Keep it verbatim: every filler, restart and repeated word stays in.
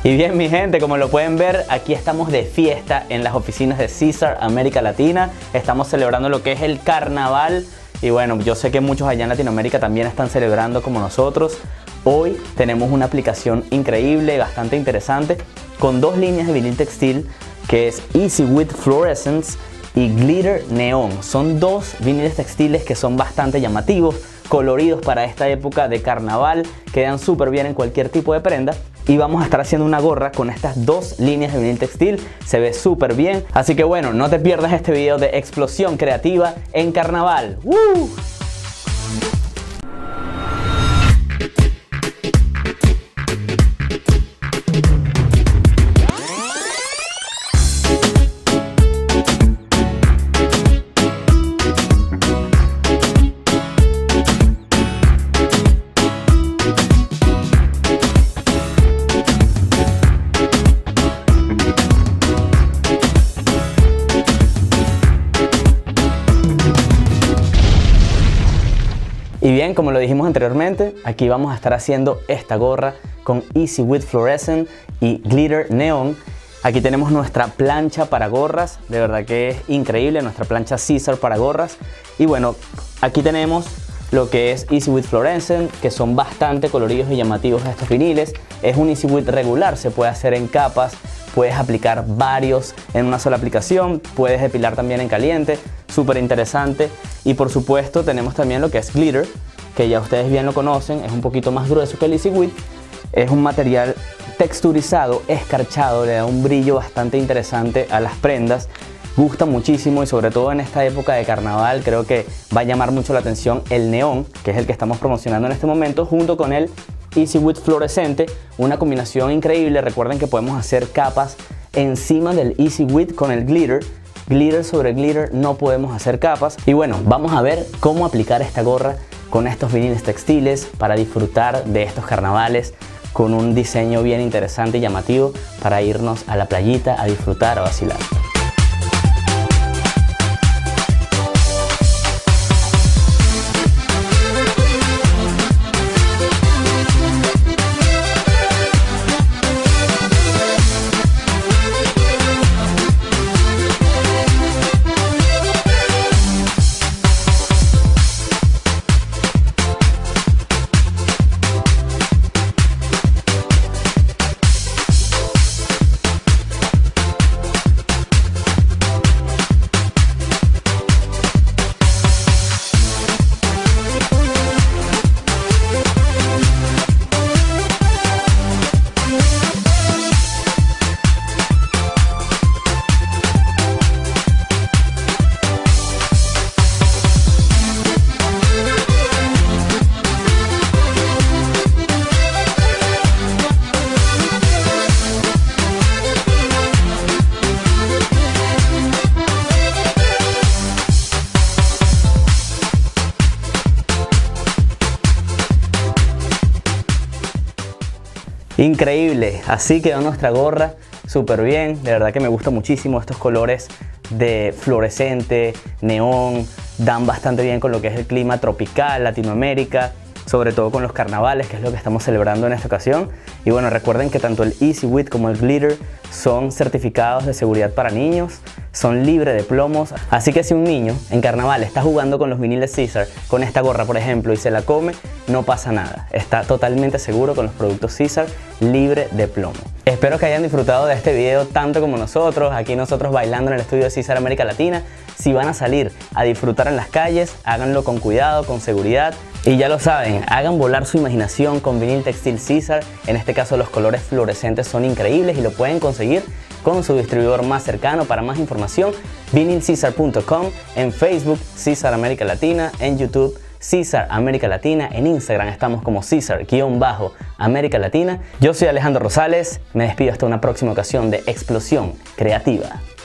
Y bien, mi gente, como lo pueden ver, aquí estamos de fiesta en las oficinas de Cesar América Latina. Estamos celebrando lo que es el carnaval. Y bueno, yo sé que muchos allá en Latinoamérica también están celebrando como nosotros. Hoy tenemos una aplicación increíble, bastante interesante, con dos líneas de vinil textil, que es Easy With Fluorescence y Glitter Neon. Son dos viniles textiles que son bastante llamativos, coloridos para esta época de carnaval, quedan súper bien en cualquier tipo de prenda. Y vamos a estar haciendo una gorra con estas dos líneas de vinil textil, se ve súper bien. Así que bueno, no te pierdas este video de explosión creativa en carnaval. ¡Uh! Y bien, como lo dijimos anteriormente, aquí vamos a estar haciendo esta gorra con Easy With Fluorescent y Glitter Neon. Aquí tenemos nuestra plancha para gorras, de verdad que es increíble, nuestra plancha Cesar para gorras. Y bueno, aquí tenemos lo que es Easy With Fluorescent, que son bastante coloridos y llamativos estos viniles. Es un Easy With regular, se puede hacer en capas, puedes aplicar varios en una sola aplicación, puedes depilar también en caliente, súper interesante. Y por supuesto tenemos también lo que es Glitter, que ya ustedes bien lo conocen, es un poquito más grueso que el Easy With. Es un material texturizado, escarchado, le da un brillo bastante interesante a las prendas. Gusta muchísimo y sobre todo en esta época de carnaval creo que va a llamar mucho la atención el neón, que es el que estamos promocionando en este momento, junto con el Easy With Fluorescente, una combinación increíble. Recuerden que podemos hacer capas encima del Easy With con el glitter. Glitter sobre glitter no podemos hacer capas. Y bueno, vamos a ver cómo aplicar esta gorra con estos viniles textiles para disfrutar de estos carnavales con un diseño bien interesante y llamativo para irnos a la playita a disfrutar, a vacilar. Increíble, así quedó nuestra gorra, súper bien, de verdad que me gusta muchísimo estos colores de fluorescente, neón, dan bastante bien con lo que es el clima tropical, Latinoamérica, sobre todo con los carnavales, que es lo que estamos celebrando en esta ocasión. Y bueno, recuerden que tanto el Easy With como el Glitter son certificados de seguridad para niños, son libres de plomos, así que si un niño en carnaval está jugando con los viniles Cesar, con esta gorra por ejemplo, y se la come, no pasa nada, está totalmente seguro con los productos Cesar, libre de plomo. Espero que hayan disfrutado de este video tanto como nosotros, aquí nosotros bailando en el estudio de Cesar América Latina. Si van a salir a disfrutar en las calles, háganlo con cuidado, con seguridad. Y ya lo saben, hagan volar su imaginación con vinil textil Cesar. En este caso los colores fluorescentes son increíbles y lo pueden conseguir con su distribuidor más cercano. Para más información, vinil cesar punto com, en Facebook Cesar América Latina, en YouTube Cesar América Latina, en Instagram estamos como Cesar-América Latina. Yo soy Alejandro Rosales, me despido hasta una próxima ocasión de Explosión Creativa.